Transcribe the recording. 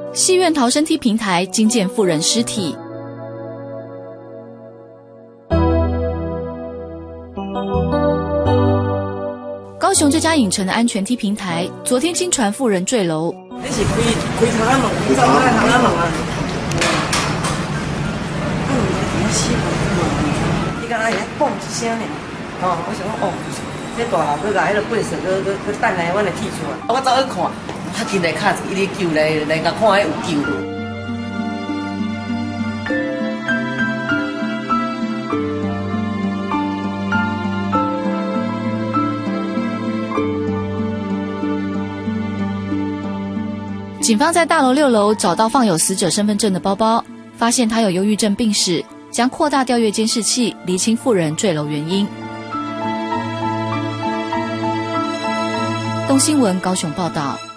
戏院逃生梯平台惊见妇人尸体。高雄这家影城的安全梯平台，昨天经传妇人坠楼。 你是开头仔门，你走开头仔门啊！你敢若会嘣一声呢？哦，我想讲哦，这大号佮甲迄个八色佮等来，阮来剔出来。我走去看，较紧来卡一直救来甲看迄有救无。 警方在大楼6楼找到放有死者身份证的包包，发现他有忧郁症病史，将扩大调阅监视器，厘清妇人坠楼原因。东新闻高雄报道。